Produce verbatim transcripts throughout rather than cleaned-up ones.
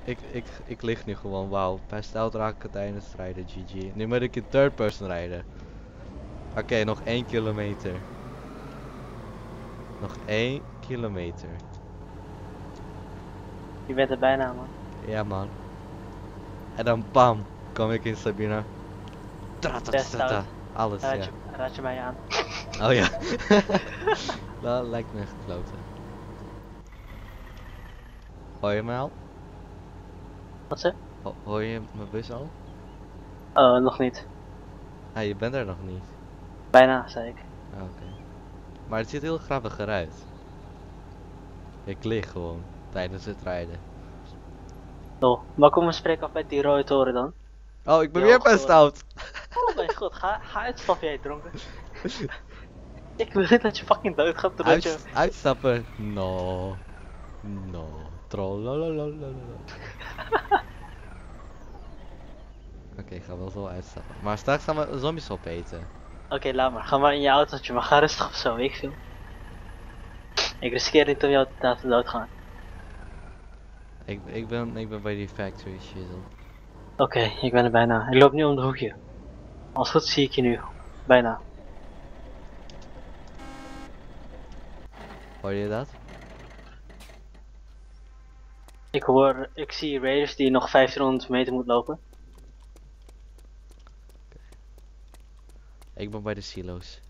ik, ik, ik lig nu gewoon, wauw. Bij stout raken tijdens het rijden, G G. Nu moet ik in third person rijden. Oké, okay, nog één kilometer. Nog één kilometer. Je bent er bijna, man. Ja, man. En dan bam, kom ik in Sabina. Stout. Alles, Raad ja. je, raad je mij aan. Oh ja. Dat lijkt me echt kloten. Hoor je me al? Wat ze? Ho hoor je mijn bus al? Oh, nog niet. Ah, je bent er nog niet. Bijna, zei ik. Ah, oké. Okay. Maar het ziet heel grappig eruit. Ik lig gewoon tijdens het rijden. Oh, maar kom we spreken af met die rode toren dan. Oh, ik ben weer bij stout. Oh mijn god, ga, ga uitstappen jij dronken. Ik wil niet dat je fucking dood gaat doordat je... Uit, uitstappen? No. No. Trollololololol. Oké, okay, ik ga wel zo uitstappen. Maar straks gaan we zombies opeten. Oké, okay, laat maar. Ga maar in je autootje, maar ga rustig of zo, weet ik veel. Ik riskeer niet om jou te laten doodgaan. Ik, ik, ben, ik ben bij die factory shizzle. Oké, okay, ik ben er bijna. Ik loop nu om de hoekje. Als goed zie ik je nu. Bijna. Hoor je dat? Ik hoor, ik zie raiders die nog vijftienhonderd meter moet lopen. Okay. Ik ben bij de silo's.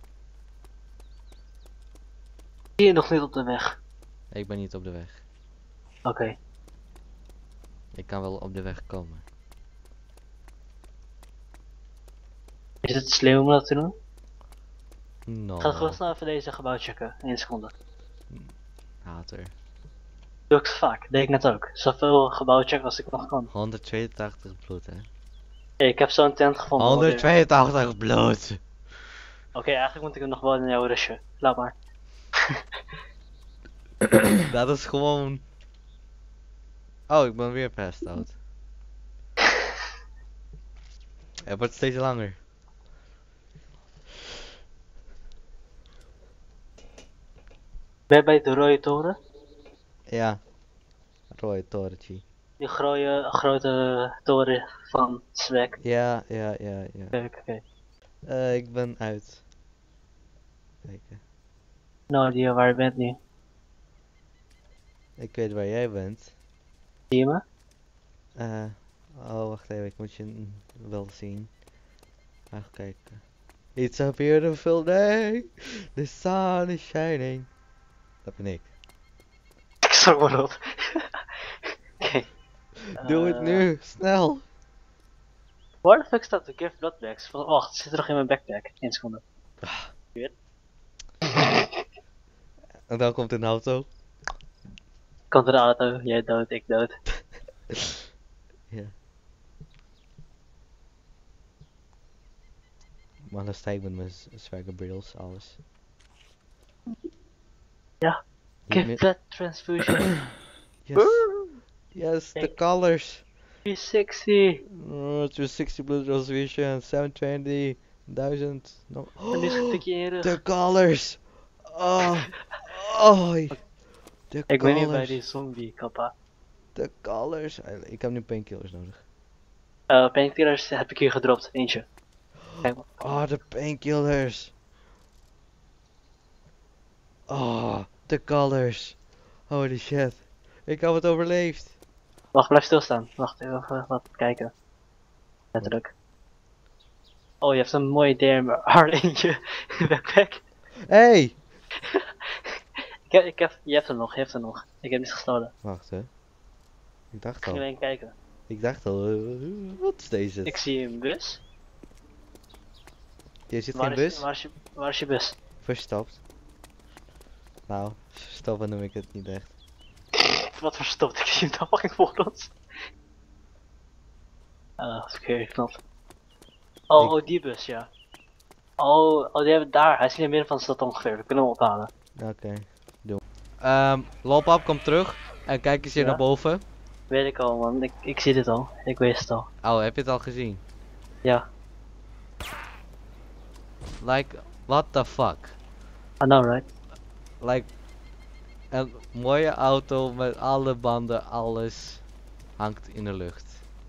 Zie je nog niet op de weg? Ik ben niet op de weg. Oké. Okay. Ik kan wel op de weg komen. Is het slim om dat te doen? No. Ga gewoon snel even deze gebouw checken. één seconde. Hater. Doe ik vaak, deed ik net ook. Zoveel gebouw checken als ik nog kan. honderdtweeëntachtig bloed, hè? Hey, ik heb zo'n tent gevonden. honderdtweeëntachtig bloed! Oké, okay, eigenlijk moet ik hem nog wel in jouw rushen. Laat maar. Dat is gewoon... Oh, ik ben weer passed out. Het wordt steeds langer. Ben je bij de rode toren? Ja. Rode torentje. Die grote, grote toren van Swag. Ja, ja, ja, ja. Oké, oké. Okay. Uh, ik ben uit. Kijken. Nou, die waar je bent nu. Ik weet waar jij bent. Zie je me? Uh, oh, wacht even, ik moet je wel zien. Even kijken. It's a beautiful day. The sun is shining. Dat ben ik. Ik zag maar op. Oké. Doe het nu, snel. Waar de fuck staat de gift blood bags? Oh, het zit er nog in mijn backpack. één seconde. Weer. En dan komt een auto. Komt er de auto, jij dood, ik dood. Ja. Maar dan sta ik met mijn swagger brills, alles. Ja. Give blood transfusion. Yes. Yes, the colors. three sixty. Oh, three sixty blood transfusion, seven twenty, duizend. No. En nu schiet ik je in je rug. The colors. Oh. Oh. The ik ben colors. hier bij die zombie kappa. The colors. Ik heb nu painkillers nodig. Uh, painkillers heb ik hier gedropt, eentje. Kijk maar. Oh, de painkillers. Oh, the colors. Holy shit. Ik heb het overleefd. Wacht, blijf stilstaan. Wacht, even wat kijken. Letterlijk. Oh, je hebt een mooi D M R in je backpack. Hey! ik heb, ik heb, je hebt hem nog, je hebt hem nog. Ik heb niet gestolen. Wacht hè. Ik dacht Ik ging al. alleen kijken. Ik dacht al, uh, wat is deze? Ik zie een bus. Je ziet waar geen is, bus? Waar is, je, waar is je bus? Verstopt. Nou, verstoppen noem ik het niet echt. Wat verstopt, ik zie hem dan fucking voor ons. Ah, dat is verkeerd knap. Oh, Ik... oh, die bus, ja. Oh, oh, die hebben daar. Hij is in het midden van de stad ongeveer. We kunnen hem ophalen. Oké, okay. Doe. Um, Lolpap, kom terug. En kijk eens hier ja? naar boven. Weet ik al, man. Ik, ik zie dit al. Ik weet het al. Oh, heb je het al gezien? Ja. Like, what the fuck? I know, right? Like, een mooie auto met alle banden, alles. hangt in de lucht.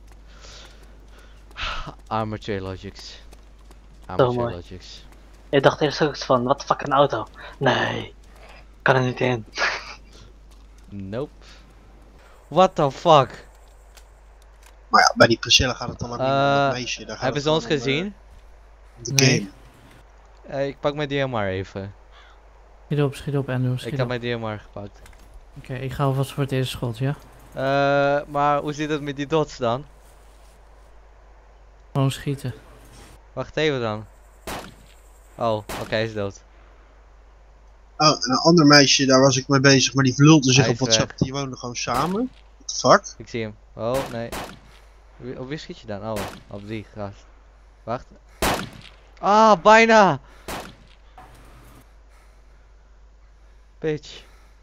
Armature Logics. Armature mooi. Logics. Ik dacht eerst ook van, wat de fuck een auto? Nee, kan er niet in. Nope. What the fuck? Maar ja, bij die Priscilla gaat het dan ook niet om Eh, dat meisje. Daar gaat Hebben het ze ons gewoon om, eh, gezien? om de Nee. game. Eh, ik pak mijn D M R even. Schiet op, schiet op, Andrew, Ik schiet heb op. mijn D M R gepakt. Oké, ik ga alvast voor het eerste schot, ja? Eh, maar hoe zit het met die dots dan? Gewoon schieten. Wacht even dan. Oh, oké, hij is dood. Oh, en een ander meisje, daar was ik mee bezig, maar die vlulde zich Hij op is WhatsApp. weg. Die woonden gewoon samen. What the fuck? Ik zie hem. Oh, nee. Wie- Op wie schiet je dan? Oh, op die gast. Wacht. Ah, bijna! Bitch.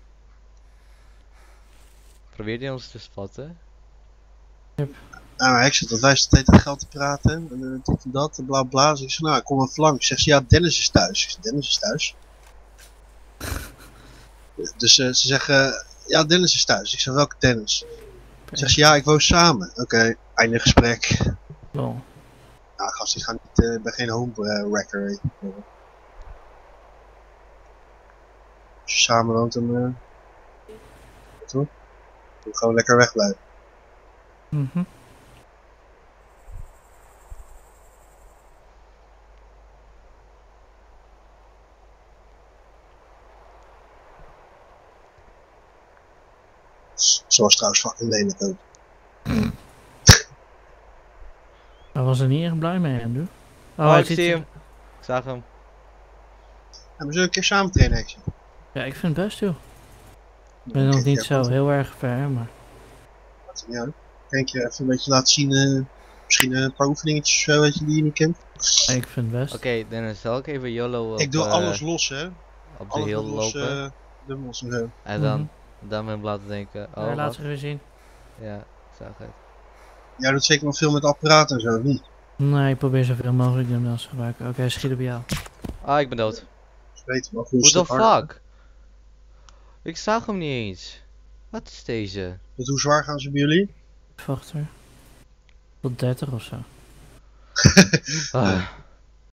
Probeer die ons te spotten? Nou, ik zit dat wij zitten tegen geld te praten. En uh, dit en dat en bla bla. Dus ik zeg, nou, ik kom even langs. Zegt ze, ja, Dennis is thuis. Ik zeg, Dennis is thuis. Dus uh, ze zeggen, ja, Dennis is thuis. Ik zeg, welke Dennis? Zegt ze, ja, ik woon samen. Oké, okay, einde gesprek. Lol. Nou, gast, ik ga niet, uh, ben geen home uh, wrecker. Weet je. Als je samen woont, dan uh, weet je wel, moet je gewoon lekker wegblijven. Mhm. Zoals trouwens fucking lelijk ook. Hij was er niet echt blij mee, Andrew. Oh, hij ik zit zie er- hem. Ik zag hem. Ja, we zullen een keer samen trainen, Action. Ja, ik vind het best, joh. Ik ben nog niet zo heel erg ver, maar... Maakt het niet uit. Kijk je even een beetje laten zien, uh, misschien uh, een paar oefeningetjes of zo, weet je, die je niet kent. Ik vind het best. Oké, Dennis, zal ik even YOLO op, Ik doe eh, alles los, hè. op de Alles hill los, lopen? uh, dubbels en zo. En dan, Mhm. dan hem laten denken, oh, Ja, laat wat? ze weer zien. Ja, ik zag het. Jij doet zeker nog veel met apparaten en zo, of niet? Nee, ik probeer zoveel mogelijk dumbbells te gebruiken. Oké, schiet op jou. Ah, ik ben dood. Dus weet je wel, What hoe the fuck? Ik zag hem niet eens. Wat is deze? Dus hoe zwaar gaan ze bij jullie? Wacht hoor. Tot dertig of zo. Ah.